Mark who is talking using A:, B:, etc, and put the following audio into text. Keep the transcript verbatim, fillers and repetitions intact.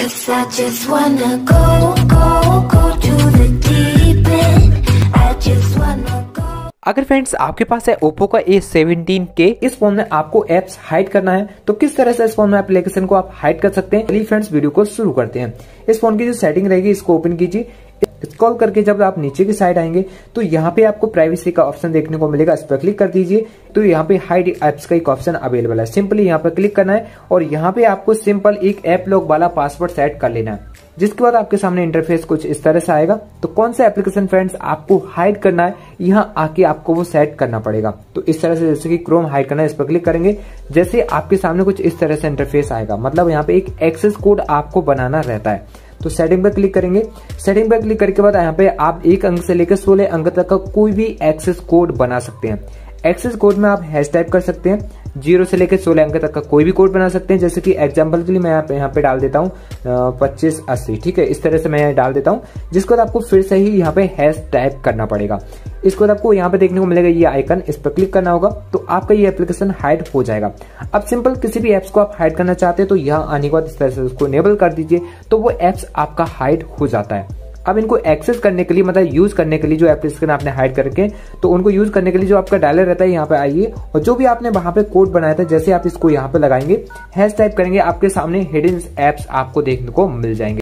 A: 'Cause I just wanna go, go, go to the deep end. I just wanna go.
B: अगर friends आपके पास है Oppo का a seventeen के, इस फोन में आपको एप्स हाइड करना है तो किस तरह से इस फोन में एप्लीकेशन को आप हाइड कर सकते हैं। चलिए फ्रेंड्स वीडियो को शुरू करते हैं। इस फोन की जो सेटिंग रहेगी इसको ओपन कीजिए। स्क्रॉल करके जब आप नीचे की साइड आएंगे तो यहाँ पे आपको प्राइवेसी का ऑप्शन देखने को मिलेगा, इस पर क्लिक कर दीजिए। तो यहाँ पे हाइड एप्स का एक ऑप्शन अवेलेबल है, सिंपली यहाँ पर क्लिक करना है और यहाँ पे आपको सिंपल एक ऐप लॉक वाला पासवर्ड सेट कर लेना है। जिसके बाद आपके सामने इंटरफेस कुछ इस तरह से आएगा। तो कौन सा एप्लीकेशन फ्रेंड्स आपको हाइड करना है, यहाँ आके आपको वो सेट करना पड़ेगा। तो इस तरह से जैसे कि क्रोम हाइड करना है, इस पर क्लिक करेंगे। जैसे आपके सामने कुछ इस तरह से इंटरफेस आएगा, मतलब यहाँ पे एक एक्सेस कोड आपको बनाना रहता है। तो सेटिंग पर क्लिक करेंगे। सेटिंग पर क्लिक करने के बाद यहाँ पे आप एक अंक से लेकर सोलह अंक तक का कोई भी एक्सेस कोड बना सकते हैं। एक्सेस कोड में आप हैश टाइप कर सकते हैं, जीरो से लेकर सोलह अंक तक का कोई भी कोड बना सकते हैं। जैसे कि एग्जांपल के लिए मैं यहाँ पे यहाँ पे डाल देता हूँ पच्चीस अस्सी, ठीक है। इस तरह से मैं डाल देता हूँ, जिसके बाद आपको फिर से ही यहाँ पे हैश टाइप करना पड़ेगा। इसके बाद आपको यहाँ पे देखने को मिलेगा ये आइकन, इस पर क्लिक करना होगा तो आपका ये एप्लीकेशन हाइड हो जाएगा। अब सिंपल किसी भी एप्स को आप हाइड करना चाहते हैं तो यहाँ आने के बाद इस तरह से उसको इनेबल कर दीजिए, तो वो एप्स आपका हाइड हो जाता है। अब इनको एक्सेस करने के लिए, मतलब यूज करने के लिए, जो एप्लीकेशन आपने हाइड करके, तो उनको यूज करने के लिए जो आपका डायलर रहता है यहाँ पे आइए और जो भी आपने वहां पे कोड बनाया था, जैसे आप इसको यहाँ पे लगाएंगे, हैश टाइप करेंगे, आपके सामने हिडन एप्स आपको देखने को मिल जाएंगे।